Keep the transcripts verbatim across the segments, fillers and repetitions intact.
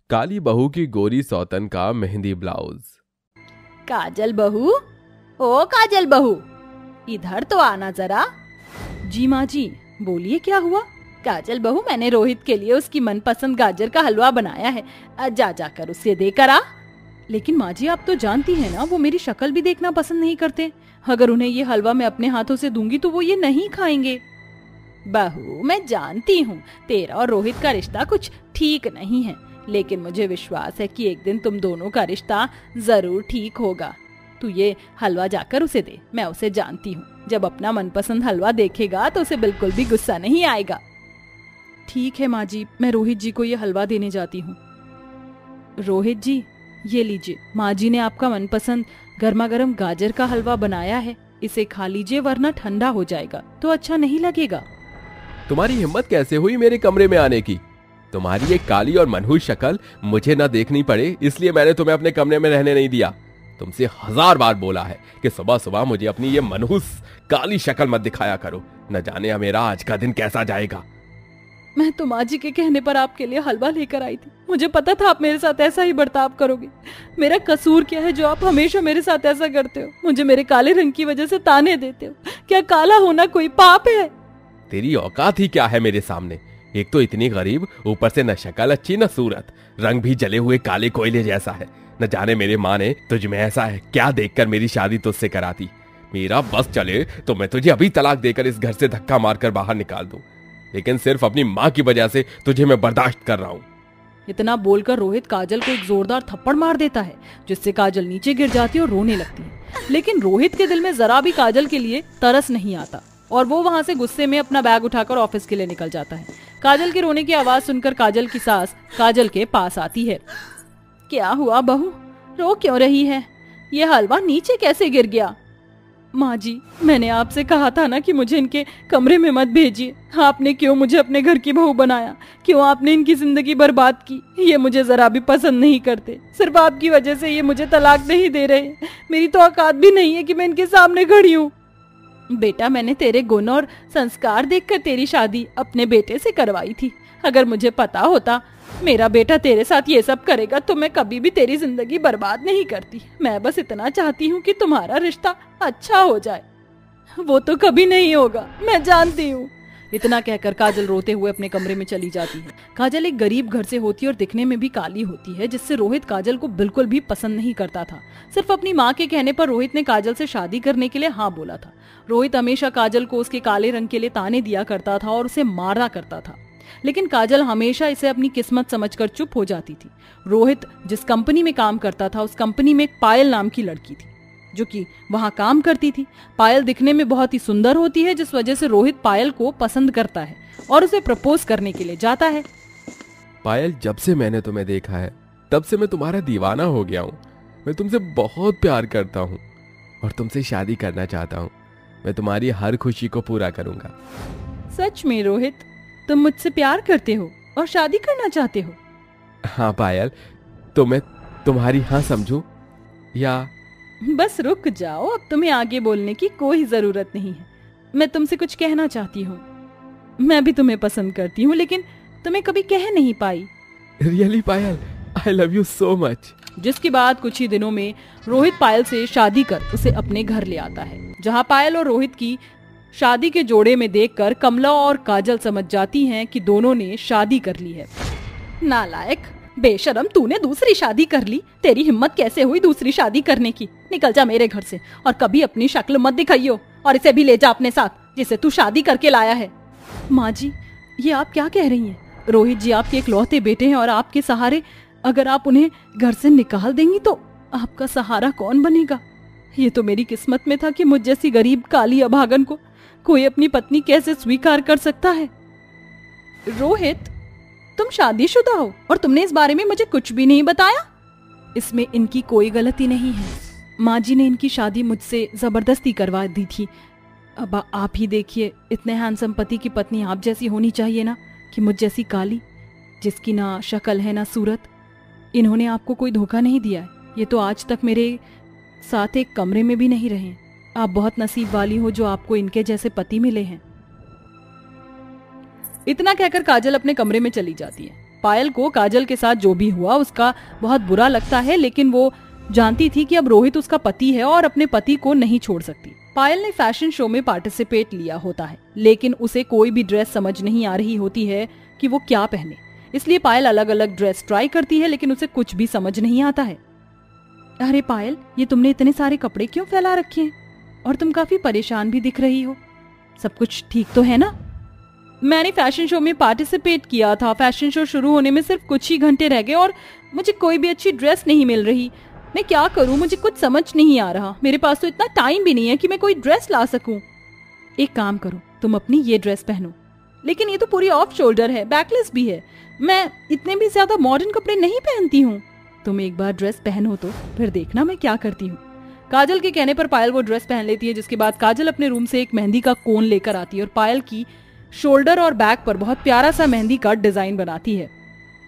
काली बहू की गोरी सौतन का मेहंदी ब्लाउज। काजल बहू, ओ काजल बहू, इधर तो आना जरा। जी माँ जी, बोलिए क्या हुआ? काजल बहू, मैंने रोहित के लिए उसकी मनपसंद गाजर का हलवा बनाया है, जा जाकर उसे देकर आ। लेकिन माँ जी, आप तो जानती हैं ना, वो मेरी शक्ल भी देखना पसंद नहीं करते। अगर उन्हें ये हलवा मैं अपने हाथों से दूंगी तो वो ये नहीं खाएंगे। बहू, मैं जानती हूँ तेरा और रोहित का रिश्ता कुछ ठीक नहीं है, लेकिन मुझे विश्वास है कि एक दिन तुम दोनों का रिश्ता जरूर ठीक होगा। तू ये हलवा जाकर उसे दे, मैं उसे जानती हूँ। जब अपना मनपसंद हलवा देखेगा तो उसे बिल्कुल भी गुस्सा नहीं आएगा। ठीक है माँ जी, मैं रोहित जी को ये हलवा देने जाती हूँ। रोहित जी, ये लीजिए, माँ जी ने आपका मनपसंद गर्मा गर्म गाजर का हलवा बनाया है, इसे खा लीजिए वरना ठंडा हो जाएगा तो अच्छा नहीं लगेगा। तुम्हारी हिम्मत कैसे हुई मेरे कमरे में आने की? तुम्हारी ये काली और मनहूस शक्ल मुझे ना देखनी पड़े, इसलिए मैंने तुम्हें अपने कमरे में रहने नहीं दिया। तुमसे हजार बार बोला है कि सुबह सुबह मुझे अपनी ये मनहूस काली शक्ल मत दिखाया करो, न जाने मेरा आज का दिन कैसा जाएगा। मैं तो माँ जी के कहने पर आपके लिए हलवा लेकर आई थी। मुझे पता था आप मेरे साथ ऐसा ही बर्ताव करोगे। मेरा कसूर क्या है जो आप हमेशा मेरे साथ ऐसा करते हो? मुझे मेरे काले रंग की वजह से ताने देते हो। क्या काला होना कोई पाप है? तेरी औकात ही क्या है मेरे सामने? एक तो इतनी गरीब, ऊपर से न शक्ल अच्छी न सूरत, रंग भी जले हुए काले कोयले जैसा है। न जाने मेरे माँ ने तुझ में ऐसा है क्या देखकर मेरी शादी तुझसे कराती। मेरा बस चले तो मैं तुझे अभी तलाक देकर इस घर से धक्का मारकर बाहर निकाल दूं, लेकिन सिर्फ अपनी माँ की वजह से तुझे मैं बर्दाश्त कर रहा हूँ। इतना बोलकर रोहित काजल को एक जोरदार थप्पड़ मार देता है, जिससे काजल नीचे गिर जाती है और रोने लगती है। लेकिन रोहित के दिल में जरा भी काजल के लिए तरस नहीं आता और वो वहाँ से गुस्से में अपना बैग उठाकर ऑफिस के लिए निकल जाता है। काजल के रोने की आवाज सुनकर काजल की सास काजल के पास आती है। क्या हुआ बहू, रो क्यों रही है? ये हलवा नीचे कैसे गिर गया? माँ जी, मैंने आपसे कहा था ना कि मुझे इनके कमरे में मत भेजिए। आपने क्यों मुझे अपने घर की बहू बनाया? क्यों आपने इनकी जिंदगी बर्बाद की? ये मुझे जरा भी पसंद नहीं करते। सिर्फ आपकी वजह से ये मुझे तलाक नहीं दे रहे। मेरी तो औकात भी नहीं है कि मैं इनके सामने खड़ी हूँ। बेटा, मैंने तेरे गुण और संस्कार देखकर तेरी शादी अपने बेटे से करवाई थी। अगर मुझे पता होता मेरा बेटा तेरे साथ ये सब करेगा तो मैं कभी भी तेरी जिंदगी बर्बाद नहीं करती। मैं बस इतना चाहती हूँ कि तुम्हारा रिश्ता अच्छा हो जाए। वो तो कभी नहीं होगा, मैं जानती हूँ। इतना कहकर काजल रोते हुए अपने कमरे में चली जाती है। काजल एक गरीब घर से होती है और दिखने में भी काली होती है, जिससे रोहित काजल को बिल्कुल भी पसंद नहीं करता था। सिर्फ अपनी माँ के कहने पर रोहित ने काजल से शादी करने के लिए हाँ बोला था। रोहित हमेशा काजल को उसके काले रंग के लिए ताने दिया करता था और उसे मारा करता था, लेकिन काजल हमेशा इसे अपनी किस्मत समझकर चुप हो जाती थी। रोहित जिस कंपनी में काम करता था, उस कंपनी में एक पायल नाम की लड़की थी जो कि वहां काम करती थी। पायल दिखने में बहुत ही सुंदर होती है, जिस वजह से रोहित पायल को पसंद करता है और उसे प्रपोज करने के लिए जाता है। पायल, जब से मैंने तुम्हें देखा है तब से मैं तुम्हारा दीवाना हो गया हूँ। मैं तुमसे बहुत प्यार करता हूँ और तुमसे शादी करना चाहता हूँ। मैं तुम्हारी हर खुशी को पूरा करूंगा। सच में रोहित, तुम मुझसे प्यार करते हो और शादी करना चाहते हो? हाँ पायल, तो मैं तुम्हारी हाँ समझूं या? बस रुक जाओ, अब तुम्हें आगे बोलने की कोई जरूरत नहीं है। मैं तुमसे कुछ कहना चाहती हूँ। मैं भी तुम्हें पसंद करती हूँ, लेकिन तुम्हें कभी कह नहीं पाई। Really Payal, I love you so much. जिसके बाद कुछ ही दिनों में रोहित पायल से शादी कर उसे अपने घर ले आता है, जहाँ पायल और रोहित की शादी के जोड़े में देखकर कमला और काजल समझ जाती हैं कि दोनों ने शादी कर ली है। नालायक, बेशरम, तूने दूसरी शादी कर ली। तेरी हिम्मत कैसे हुई दूसरी शादी करने की? निकल जा मेरे घर से और कभी अपनी शक्ल मत दिखाइयो, और इसे भी ले जा अपने साथ जिसे तू शादी करके लाया है। माँ जी, ये आप क्या कह रही हैं? रोहित जी आपके इकलौते बेटे हैं और आपके सहारे अगर आप उन्हें घर से निकाल देंगी तो आपका सहारा कौन बनेगा? ये तो मेरी किस्मत में था कि मुझ जैसी गरीब काली अभागन को कोई अपनी पत्नी कैसे स्वीकार कर सकता है। रोहित, तुम शादीशुदा हो और तुमने इस बारे में मुझे कुछ भी नहीं बताया। इसमें इनकी कोई गलती नहीं है। माँ जी ने इनकी शादी मुझसे जबरदस्ती करवा दी थी। अब आप ही देखिए, इतने हैंडसम पति की पत्नी आप जैसी होनी चाहिए ना, कि मुझ जैसी काली, जिसकी ना शक्ल है ना सूरत। इन्होंने आपको कोई धोखा नहीं दिया है। ये तो आज तक मेरे साथ एक कमरे में भी नहीं रहे। आप बहुत नसीब वाली हो जो आपको इनके जैसे पति मिले हैं। इतना कहकर काजल अपने कमरे में चली जाती है। पायल को काजल के साथ जो भी हुआ उसका बहुत बुरा लगता है, लेकिन वो जानती थी कि अब रोहित उसका पति है और अपने पति को नहीं छोड़ सकती। पायल ने फैशन शो में पार्टिसिपेट लिया होता है, लेकिन उसे कोई भी ड्रेस समझ नहीं आ रही होती है कि वो क्या पहने। इसलिए पायल अलग अलग ड्रेस ट्राई करती है, लेकिन उसे कुछ भी समझ नहीं आता है। अरे पायल, ये तुमने इतने सारे कपड़े क्यों फैला रखे हैं? और तुम काफी परेशान भी दिख रही हो। सब कुछ ठीक तो है ना? मैंने फैशन शो में पार्टिसिपेट किया था। फैशन शो शुरू होने में सिर्फ कुछ ही घंटे रह गए और मुझे कोई भी अच्छी ड्रेस नहीं मिल रही। मैं क्या करूं? मुझे कुछ समझ नहीं आ रहा। मेरे पास तो इतना टाइम भी नहीं है कि मैं कोई ड्रेस ला सकूं। एक काम करो, तुम अपनी ये ड्रेस पहनो। लेकिन ये तो पूरी ऑफ शोल्डर है, बैकलेस भी है। मैं इतने भी ज्यादा मॉडर्न कपड़े नहीं पहनती हूँ। तुम एक बार ड्रेस पहनो तो फिर देखना मैं क्या करती हूँ। काजल के कहने पर पायल वो ड्रेस पहन लेती है, जिसके बाद काजल अपने रूम से एक मेहंदी का कोन लेकर आती है और पायल की शोल्डर और बैक पर बहुत प्यारा सा मेहंदी का डिजाइन बनाती है।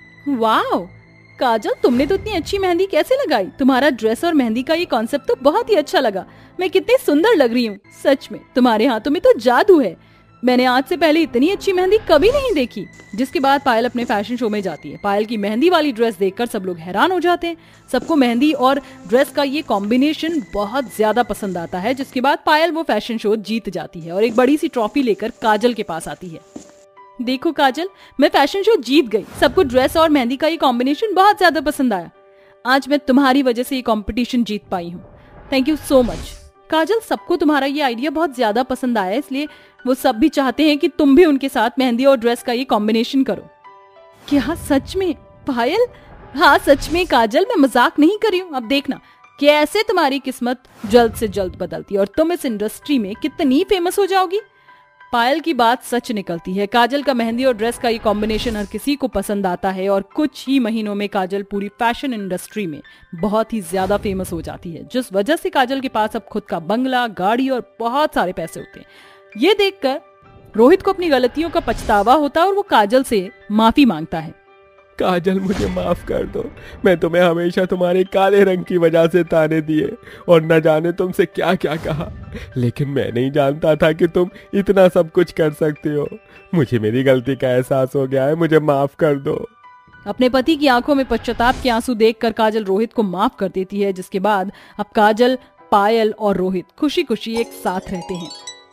वाह काजल, तुमने तो इतनी अच्छी मेहंदी कैसे लगाई? तुम्हारा ड्रेस और मेहंदी का ये कॉन्सेप्ट तो बहुत ही अच्छा लगा। मैं कितनी सुंदर लग रही हूँ। सच में तुम्हारे हाथों में तो जादू है। मैंने आज से पहले इतनी अच्छी मेहंदी कभी नहीं देखी। जिसके बाद पायल अपने फैशन शो में जाती है। पायल की मेहंदी वाली ड्रेस देखकर सब लोग हैरान हो जाते हैं। सबको मेहंदी और ड्रेस का ये कॉम्बिनेशन बहुत ज्यादा पसंद आता है। जिसके बाद पायल वो फैशन शो जीत जाती है और एक बड़ी सी ट्रॉफी लेकर काजल के पास आती है। देखो काजल, मैं फैशन शो जीत गई। सबको ड्रेस और मेहंदी का ये कॉम्बिनेशन बहुत ज्यादा पसंद आया। आज मैं तुम्हारी वजह से ये कॉम्पिटिशन जीत पाई हूँ। Thank you so much. Kajal, सबको तुम्हारा ये आइडिया बहुत ज्यादा पसंद आया, इसलिए वो सब भी चाहते हैं कि तुम भी उनके साथ मेहंदी और ड्रेस का ये कॉम्बिनेशन करो। क्या सच में पायल? हाँ सच में काजल, मैं मजाक नहीं कर रही हूँ। अब देखना कैसे तुम्हारी किस्मत जल्द से जल्द बदलती है और तुम इस इंडस्ट्री में कितनी फेमस हो जाओगी। पायल की बात सच निकलती है। काजल का मेहंदी और ड्रेस का ये कॉम्बिनेशन हर किसी को पसंद आता है और कुछ ही महीनों में काजल पूरी फैशन इंडस्ट्री में बहुत ही ज्यादा फेमस हो जाती है, जिस वजह से काजल के पास अब खुद का बंगला, गाड़ी और बहुत सारे पैसे होते हैं। ये देखकर रोहित को अपनी गलतियों का पछतावा होता है और वो काजल से माफी मांगता है। काजल, मुझे माफ कर दो। मैं तुम्हें हमेशा तुम्हारे काले रंग की वजह से ताने दिए और न जाने तुमसे क्या क्या कहा, लेकिन मैं नहीं जानता था कि तुम इतना सब कुछ कर सकती हो। मुझे मेरी गलती का एहसास हो गया है, मुझे माफ कर दो। अपने पति की आंखों में पश्चाताप के आंसू देखकर काजल रोहित को माफ कर देती है। जिसके बाद अब काजल, पायल और रोहित खुशी खुशी एक साथ रहते हैं।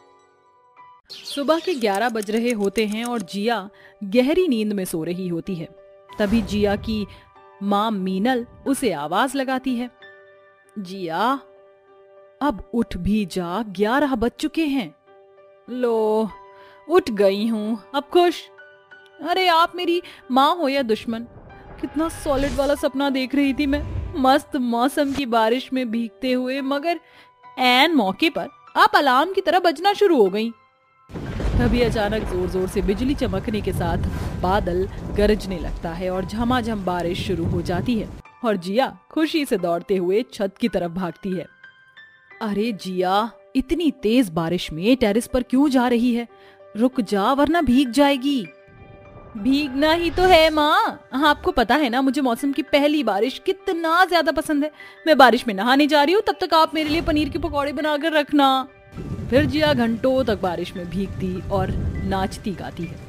सुबह के ग्यारह बज रहे होते हैं और जिया गहरी नींद में सो रही होती है। तभी जिया की माँ मीनल उसे आवाज लगाती है। जिया, अब उठ भी जा, ग्यारह बज चुके हैं। लो, उठ गई हूँ, अब खुश? अरे आप मेरी माँ हो या दुश्मन, कितना सॉलिड वाला सपना देख रही थी मैं, मस्त मौसम की बारिश में भीगते हुए, मगर ऐन मौके पर आप अलार्म की तरह बजना शुरू हो गई। तभी अचानक जोर जोर से बिजली चमकने के साथ बादल गरजने लगता है और झमाझम बारिश शुरू हो जाती है और जिया खुशी से दौड़ते हुए छत की तरफ भागती है। अरे जिया, इतनी तेज बारिश में टेरेस पर क्यों जा रही है? रुक जा वरना भीग जाएगी। भीगना ही तो है माँ, आपको पता है ना मुझे मौसम की पहली बारिश कितना ज्यादा पसंद है। मैं बारिश में नहाने जा रही हूँ, तब तक आप मेरे लिए पनीर के पकौड़े बनाकर रखना। फिर जिया घंटों तक बारिश में भीगती और नाचती गाती है।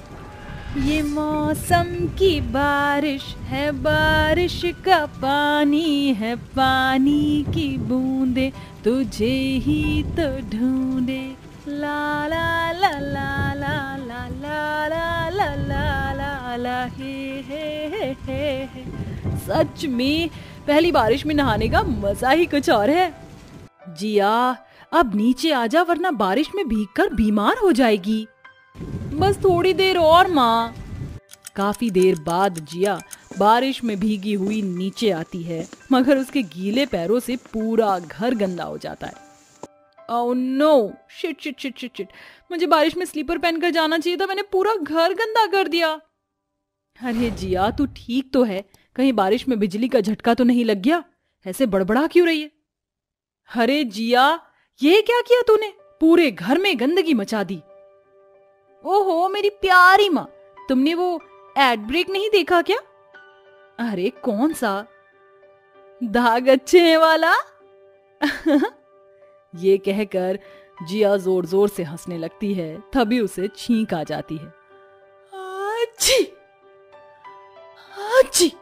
ये मौसम की बारिश है, बारिश का पानी है, पानी की बूंदे तुझे ही तो ढूंढे, ला ला ला ला ला ला ला ला ला ला ला ला हे हे हे हे हे। सच में पहली बारिश में नहाने का मजा ही कुछ और है। जिया, अब नीचे आजा वरना बारिश में भीगकर बीमार हो जाएगी। बस थोड़ी देर और माँ। काफी देर बाद जिया बारिश में भीगी हुई नीचे आती है, मगर उसके गीले पैरों से पूरा घर गंदा हो जाता है। Oh no, shit shit shit shit shit, मुझे बारिश में स्लीपर पहनकर जाना चाहिए था, मैंने पूरा घर गंदा कर दिया। अरे जिया, तू ठीक तो है? कहीं बारिश में बिजली का झटका तो नहीं लग गया? ऐसे बड़बड़ा क्यों रही है? अरे जिया, ये क्या किया तूने? पूरे घर में गंदगी मचा दी। ओहो मेरी प्यारी माँ, तुमने वो एड ब्रेक नहीं देखा क्या? अरे कौन सा? दाग अच्छे हैं वाला? ये कहकर जिया जोर जोर से हंसने लगती है। तभी उसे छींक आ जाती है। अच्छी! अच्छी,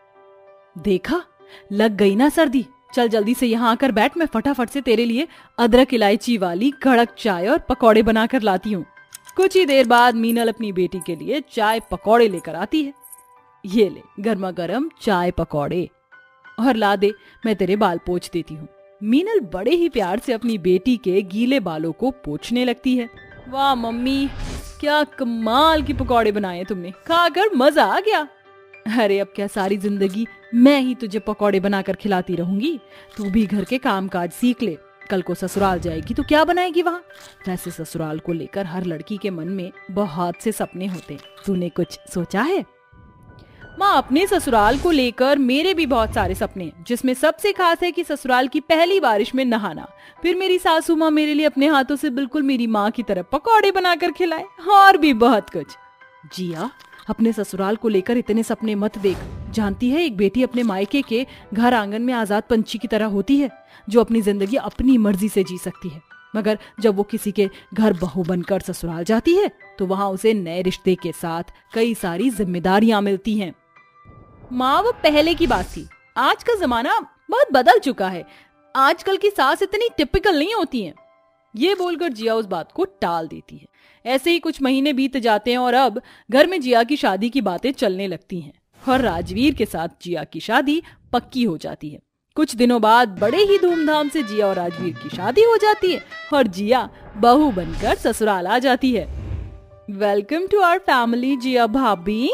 देखा, लग गई ना सर्दी। चल जल्दी से यहाँ आकर बैठ, मैं फटाफट से तेरे लिए अदरक इलायची वाली कड़क चाय और पकौड़े बनाकर लाती हूँ। कुछ ही देर बाद मीनल अपनी बेटी के लिए चाय पकौड़े लेकर आती है। ये ले गर्मा गर्म चाय पकौड़े, और ला दे, मैं तेरे बाल पोंछ देती हूँ। मीनल बड़े ही प्यार से अपनी बेटी के गीले बालों को पोंछने लगती है। वाह मम्मी, क्या कमाल की पकौड़े बनाए तुमने, खाकर मजा आ गया। अरे अब क्या सारी जिंदगी मैं ही तुझे पकौड़े बनाकर खिलाती रहूंगी? तू भी घर के कामकाज सीख ले, कल को ससुराल जाएगी तो क्या बनाएगी वहाँ? वैसे ससुराल को लेकर हर लड़की के मन में बहुत से सपने होते हैं, तूने कुछ सोचा है? माँ, अपने ससुराल को लेकर मेरे भी बहुत सारे सपने हैं, जिसमें सबसे खास है कि ससुराल की पहली बारिश में नहाना, फिर मेरी सासू माँ मेरे लिए अपने हाथों से बिल्कुल मेरी माँ की तरह पकौड़े बनाकर खिलाए, और भी बहुत कुछ। जिया, अपने ससुराल को लेकर इतने सपने मत देख। जानती है, एक बेटी अपने मायके के घर आंगन में आजाद पंछी की तरह होती है, जो अपनी जिंदगी अपनी मर्जी से जी सकती है। मगर जब वो किसी के घर बहू बनकर ससुराल जाती है तो वहाँ उसे नए रिश्ते के साथ कई सारी जिम्मेदारियां मिलती हैं। माँ, वो पहले की बात थी, आज का जमाना बहुत बदल चुका है। आजकल की सास इतनी टिपिकल नहीं होती हैं। ये बोलकर जिया उस बात को टाल देती है। ऐसे ही कुछ महीने बीत जाते हैं और अब घर में जिया की शादी की बातें चलने लगती हैं और राजवीर के साथ जिया की शादी पक्की हो जाती है। कुछ दिनों बाद बड़े ही धूमधाम से जिया और राजवीर की शादी हो जाती है और जिया बहू बनकर ससुराल आ जाती है। Welcome to our family Jiya भाभी।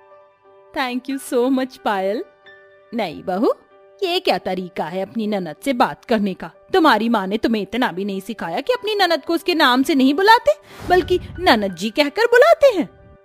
Thank you so much Payal. नहीं बहू, ये क्या तरीका है अपनी ननद से बात करने का? तुम्हारी माँ ने तुम्हें इतना भी नहीं सिखाया कि अपनी ननद को उसके नाम से नहीं बुलाते, बल्कि ननद जी कहकर बुलाते हैं।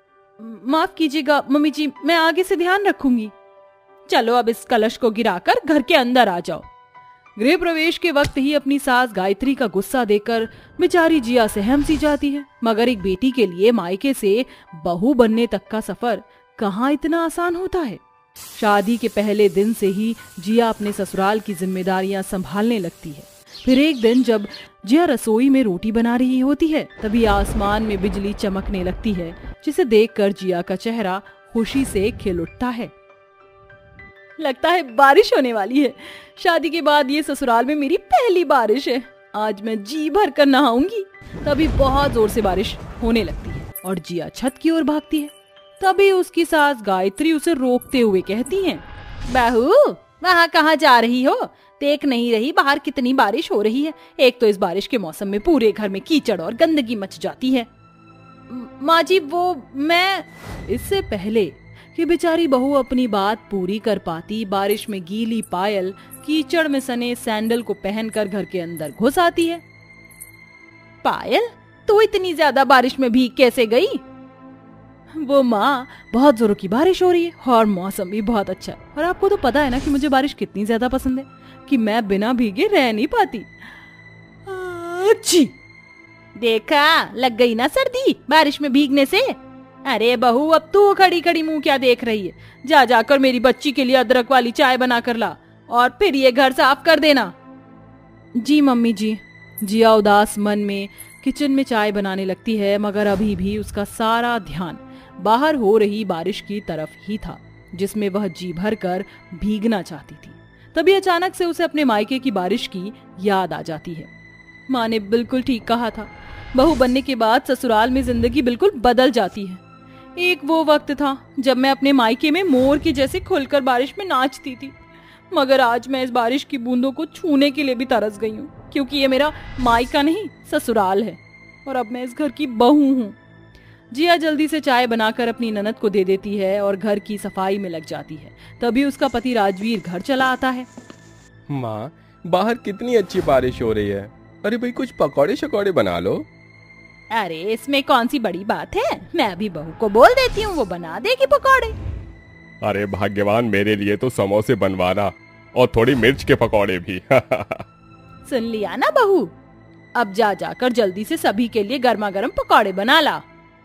माफ कीजिएगा मम्मी जी, मैं आगे से ध्यान रखूंगी। चलो अब इस कलश को गिराकर घर के अंदर आ जाओ। गृह प्रवेश के वक्त ही अपनी सास गायत्री का गुस्सा देकर बेचारी जिया सहम सी जाती है। मगर एक बेटी के लिए मायके से बहू बनने तक का सफर कहाँ इतना आसान होता है। शादी के पहले दिन से ही जिया अपने ससुराल की जिम्मेदारियां संभालने लगती है। फिर एक दिन जब जिया रसोई में रोटी बना रही होती है, तभी आसमान में बिजली चमकने लगती है, जिसे देखकर जिया का चेहरा खुशी से खिल उठता है। लगता है बारिश होने वाली है। शादी के बाद ये ससुराल में मेरी पहली बारिश है। आज मैं जी भर कर नहाऊंगी। तभी बहुत जोर से बारिश होने लगती है और जिया छत की ओर भागती है। तभी उसकी सास गायत्री उसे रोकते हुए कहती हैं, बहू वहाँ कहाँ जा रही हो? देख नहीं रही बाहर कितनी बारिश हो रही है? एक तो इस बारिश के मौसम में पूरे घर में कीचड़ और गंदगी मच जाती है। माँ जी, वो मैं इससे पहले कि बेचारी बहू अपनी बात पूरी कर पाती, बारिश में गीली पायल कीचड़ में सने सैंडल को पहनकर घर के अंदर घुस आती है। पायल, तू इतनी ज्यादा बारिश में भीग कैसे गई? वो माँ, बहुत जोरों की बारिश हो रही है और मौसम भी बहुत अच्छा है, और आपको तो पता है ना कि मुझे बारिश कितनी ज्यादा पसंद है कि मैं बिना भीगे रह नहीं पाती। अच्छी, देखा, लग गई ना सर्दी बारिश में भीगने से। अरे बहू, अब तू खड़ी खड़ी मुंह क्या देख रही है? जा जाकर मेरी बच्ची के लिए अदरक वाली चाय बना कर ला और फिर ये घर साफ कर देना। जी मम्मी जी। जिया उदास मन में किचन में चाय बनाने लगती है, मगर अभी भी उसका सारा ध्यान बाहर हो रही बारिश की तरफ ही था, जिसमें वह जी भर कर भीगना चाहती थी। तभी अचानक से उसे अपने मायके की बारिश की याद आ जाती है। माँ ने बिल्कुल ठीक कहा था, बहू बनने के बाद ससुराल में जिंदगी बिल्कुल बदल जाती है। एक वो वक्त था जब मैं अपने मायके में मोर के जैसे खुलकर बारिश में नाचती थी, मगर आज मैं इस बारिश की बूंदों को छूने के लिए भी तरस गई हूँ, क्योंकि ये मेरा मायका नहीं ससुराल है और अब मैं इस घर की बहू हूँ। जिया जल्दी से चाय बनाकर अपनी ननद को दे देती है और घर की सफाई में लग जाती है। तभी उसका पति राजवीर घर चला आता है। माँ, बाहर कितनी अच्छी बारिश हो रही है। अरे भाई, कुछ पकौड़े शकौड़े बना लो। अरे इसमें कौन सी बड़ी बात है, मैं अभी बहू को बोल देती हूँ, वो बना देगी पकौड़े। अरे भाग्यवान, मेरे लिए तो समोसे बनवाना और थोड़ी मिर्च के पकौड़े भी। सुन लिया ना बहू, अब जा जाकर जल्दी से सभी के लिए गर्मा गर्म पकौड़े बना ला।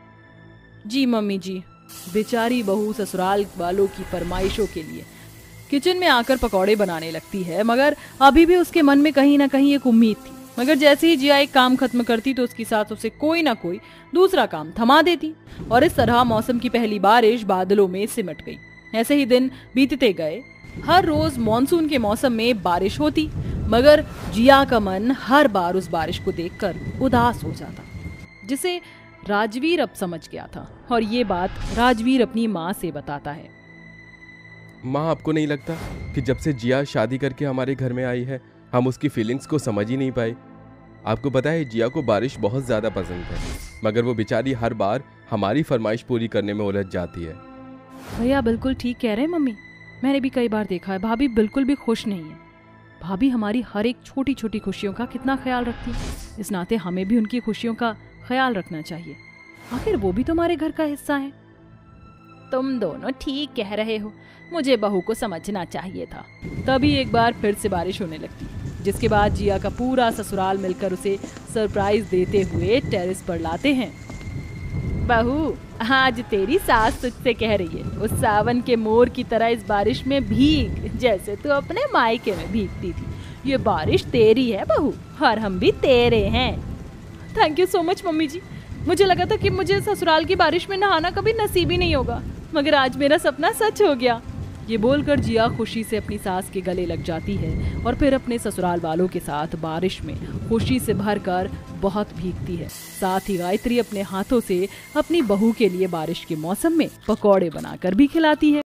जी मम्मी जी। बेचारी बहू ससुराल वालों की फरमाइशों के लिए किचन में आकर पकौड़े बनाने लगती है, मगर अभी भी उसके मन में कहीं ना कहीं एक उम्मीद थी। मगर जैसे ही जिया एक काम खत्म करती तो उसकी सास उसे कोई ना कोई दूसरा काम थमा देती और इस तरह मौसम की पहली बारिश बादलों में सिमट गई। ऐसे ही दिन बीतते गए। हर रोज मॉनसून के मौसम में बारिश होती, मगर जिया का मन हर बार उस बारिश को देखकर उदास हो जाता, जिसे राजवीर अब समझ गया था। और ये बात राजवीर अपनी माँ से बताता है। माँ, आपको नहीं लगता कि जब से जिया शादी करके हमारे घर में आई है, हम उसकी फीलिंग्स को समझ ही नहीं पाए? आपको पता है, जिया को बारिश बहुत ज़्यादा पसंद है, मगर वो बेचारी हर बार हमारी फरमाइश पूरी करने में उलझ जाती है। भैया बिल्कुल ठीक कह रहे हैं मम्मी। मैंने भी कई बार देखा है, भाभी बिल्कुल भी खुश नहीं है। भाभी हमारी हर एक छोटी छोटी खुशियों का कितना ख्याल रखती है। इस नाते हमें भी उनकी खुशियों का ख्याल रखना चाहिए। आखिर वो भी तुम्हारे घर का हिस्सा है। तुम दोनों ठीक कह रहे हो, मुझे बहू को समझना चाहिए था। तभी एक बार फिर से बारिश होने लगती, जिसके बाद जिया का पूरा ससुराल मिलकर उसे सरप्राइज देते हुए टेरेस पर लाते हैं। बहू, आज तेरी सास तुझसे कह रही है, उस सावन के मोर की तरह इस बारिश में भीग, जैसे तू अपने मायके में भीगती थी। ये बारिश तेरी है बहू, और हम भी तेरे हैं। Thank you so much mummy जी। मुझे लगा था कि मुझे ससुराल की बारिश में नहाना कभी नसीब ही नहीं होगा, मगर आज मेरा सपना सच हो गया। ये बोलकर जिया खुशी से अपनी सास के गले लग जाती है और फिर अपने ससुराल वालों के साथ बारिश में खुशी से भरकर बहुत भीगती है। साथ ही गायत्री अपने हाथों से अपनी बहू के लिए बारिश के मौसम में पकौड़े बनाकर भी खिलाती है।